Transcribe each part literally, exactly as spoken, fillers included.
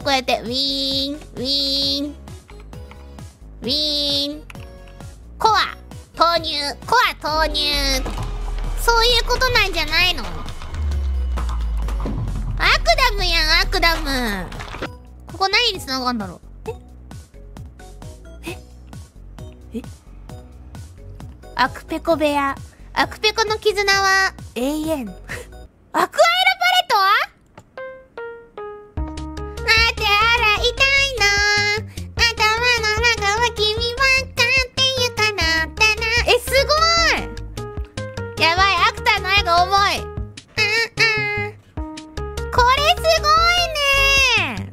こうやって、ウィーン、ウィーン、ウィーン、コア、投入、コア投入。そういうことなんじゃないの？アクダムやん、アクダム。ここ何に繋がんだろう？え？え？え？アクペコ部屋。アクペコの絆は永遠。アクアイロパレット？あてあら痛いな。頭の中は君ばっかっていうかなったな。え、すごい。やばい、アクターの絵が重い。うんうん。これすごいね。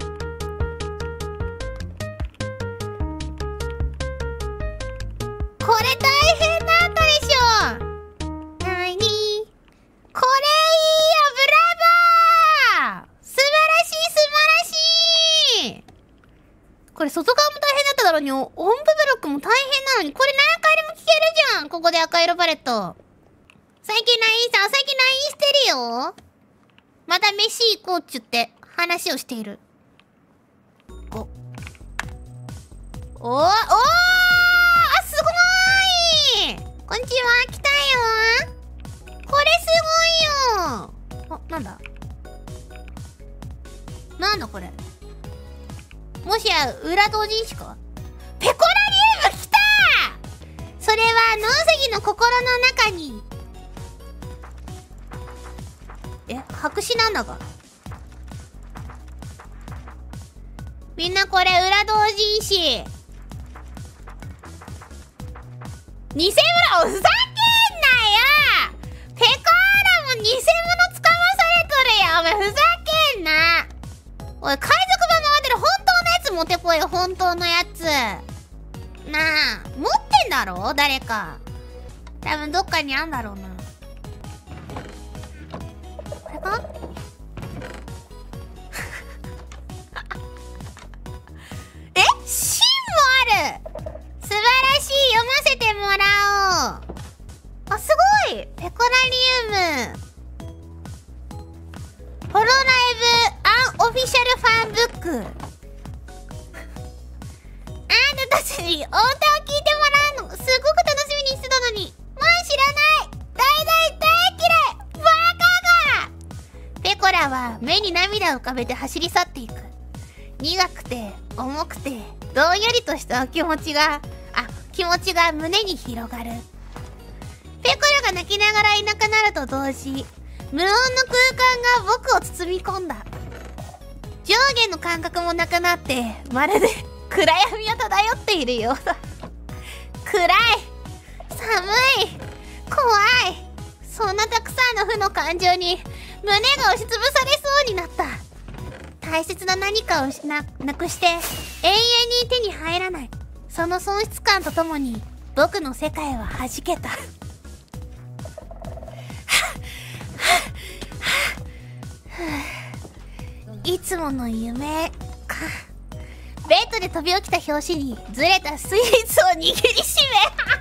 これ大変だったでしょ。なに？これいいよ、ブラボー！素晴らしい、素晴らしい！これ外側も大変だっただろうに、音符ブロックも大変なのに、これ何回でも聞けるじゃん！ここで赤色パレット。最近 ライン さん、最近 ライン してるよ。また飯行こうっちゅって話をしている。お。おおおー、あ、すごーい！こんにちは、来たよ。これすごいよ。あ、なんだなんだこれ。もしや、裏同人誌か？ペコラリウム来た！それは、脳石の心の中に。え、白紙なんだが。みんなこれ、裏同人誌。偽物、ふざけんなよ！ペコーラも偽物使わされとるやん。お前ふざけんな。おい、海賊版回ってる本当のやつ持ってこいよ、本当のやつ。なあ、持ってんだろ誰か。多分どっかにあんだろうな。これかえ？芯もある！素晴らしい！読ませてもらおう。あ、すごい！ペコラリウム。ホロライブアンオフィシャルファンブック。あんたたちにお歌を聞いてもらうのすごく楽しみにしてたのに。もう知らない！大大大嫌い！バカが！ペコラは目に涙を浮かべて走り去っていく。苦くて重くてどんよりとした気持ちが、あ、気持ちが胸に広がる。ペコラが泣きながらいなくなると同時、無音の空間が僕を包み込んだ。上下の感覚もなくなって、まるで暗闇を漂っているようだ。暗い、寒い、怖い。そんなたくさんの負の感情に胸が押しつぶされそうになった。大切な何かを失なくして永遠に手に入らない。その喪失感とともに僕の世界は弾けた。いつもの夢か。ベッドで飛び起きた拍子にずれたスイーツを握りしめ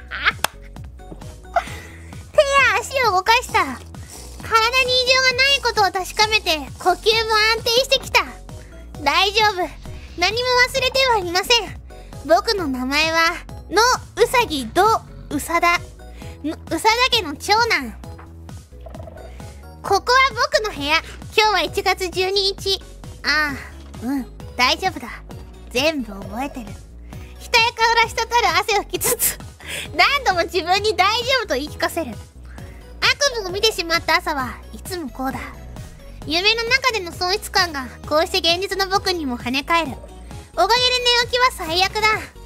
手や足を動かした。体に異常がないことを確かめて呼吸も安定してきた。大丈夫、何も忘れてはいません。僕の名前はのうさぎどうさだ、うさだ家の長男。ここは僕の部屋。今日はいちがつじゅうににち。ああ、うん、大丈夫だ。全部覚えてる。額から滴る汗を拭きつつ何度も自分に大丈夫と言い聞かせる。悪夢を見てしまった朝はいつもこうだ。夢の中での喪失感がこうして現実の僕にも跳ね返る。おかげで寝起きは最悪だ。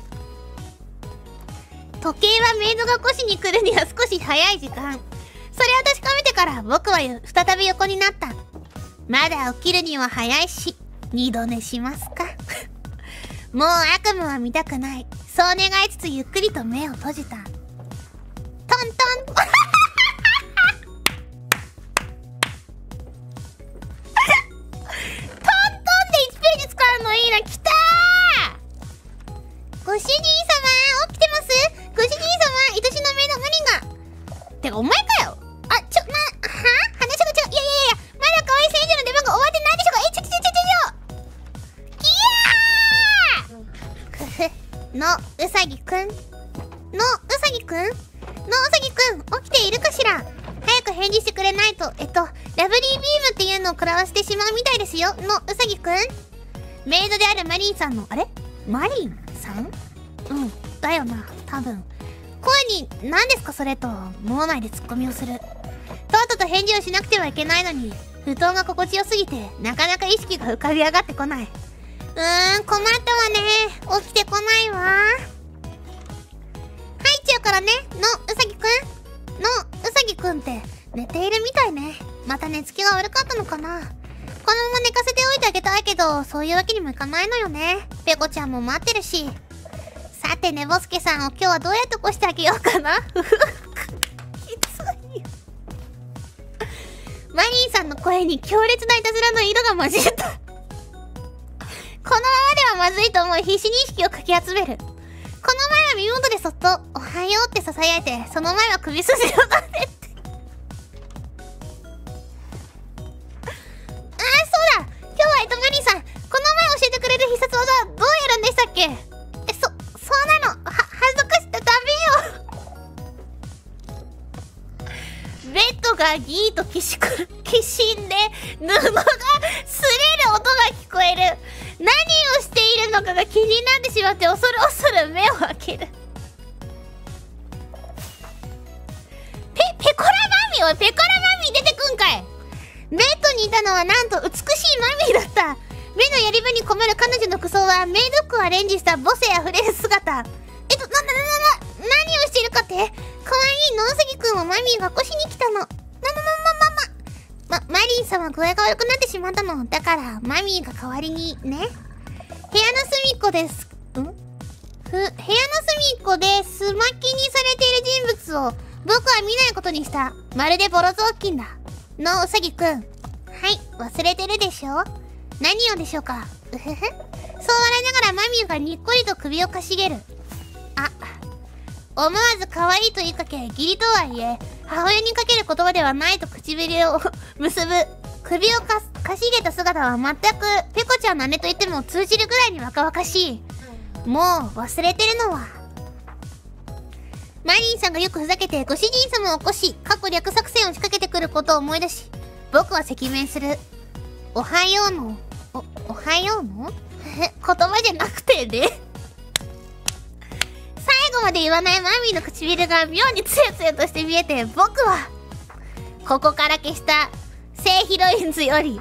時計はメイドが起こしに来るには少し早い時間。それを確かめてから僕は再び横になった。まだ起きるには早いし、二度寝しますか。もう悪夢は見たくない。そう願いつつゆっくりと目を閉じた。トントントントンでいちページ使うのいいな。きたー！ご主人様起きてます？ご主人様、愛しの目の何が？てかお前かよ。あ、ちょ、な、は？話がちょ、いやいやいや、まだ可愛い選手の出番が終わってないでしょうか？え、ちょちょちょちょちょのうさぎくんのうさぎくんのうさぎくん起きているかしら。早く返事してくれないと、えっとラブリービームっていうのを食らわせてしまうみたいですよ。のうさぎくん、メイドであるマリンさんの、あれマリンさん、うんだよな多分。声に何ですかそれと脳内でツッコミをする。とっとと返事をしなくてはいけないのに、布団が心地よすぎてなかなか意識が浮かび上がってこない。うーん困ったわね。起きてこないわ。入っちゃうからね。のうさぎくんのうさぎくんって寝ているみたいね。また寝つきが悪かったのかな。このまま寝かせておいてあげたいけど、そういうわけにもいかないのよね。ペコちゃんも待ってるし。さてねぼすけさんを今日はどうやって起こしてあげようかな。きついよ。マリンさんの声に強烈ないたずらの色が混じった。このままではまずいと思い必死に意識をかき集める。この前は耳元でそっとおはようって囁いて、その前は首筋を立てて。あーそうだ、今日はえっとマリンさん、この前教えてくれる必殺技どうやるんでしたっけ。えそそうなの、は恥ずかしくてダメよ。ベッドがギーときしくきしんで布が擦れる音が聞こえる。何をしているのかが気になってしまって恐る恐る目を開ける。ペペコラマミー、おいペコラマミー出てくんかい。ベッドにいたのはなんと美しいマミーだった。目のやり場に込める彼女の服装はメイド服をアレンジした母性あふれる姿。えっとなななな何をしているかって。かわいいのうさぎくんをマミーが起こしに来たの。なななままままマリンさんは具合が悪くなってしまったのだからマミーが代わりにね。部屋の隅っこです。んふ部屋の隅っこでスマキにされている人物を僕は見ないことにした。まるでボロ雑巾だ。のうさぎくん、はい忘れてるでしょ。何をでしょうか。うふふ。そう笑いながらマミーがにっこりと首をかしげる。あ、思わず可愛いと言いかけ、義理とはいえ母親にかける言葉ではないと唇を結ぶ。首をかかしげた姿は全くペコちゃんの姉と言っても通じるぐらいに若々しい。もう忘れてるのは。マリンさんがよくふざけてご主人様を起こし過去略作戦を仕掛けてくることを思い出し、僕は赤面する。おはようのお、おはようの言葉じゃなくてね。最後まで言わないマミーの唇が妙にツヤツヤとして見えて、僕はここから消した聖ヒロインズより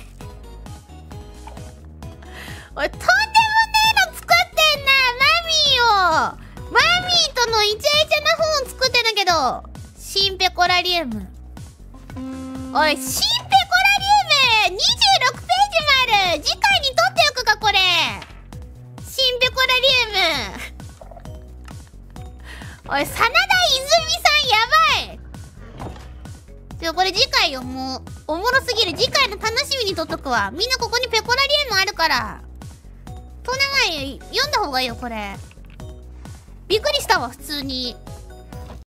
おいとんでもねえの作ってんなマミーを。マミーとのイチャイチャな本を作ってんだけど、シンペコラリウム。おいシンペコラリウムにじゅうろくページもある。次回に取っておくかこれ。シンペコラリウム。おい真田泉さんやばい。ちょこれ次回よ、もうおもろすぎる。次回の楽しみに取っとくわ。みんなここにペコラリウムあるからとんでもない。読んだ方がいいよこれ。びっくりしたわ普通に。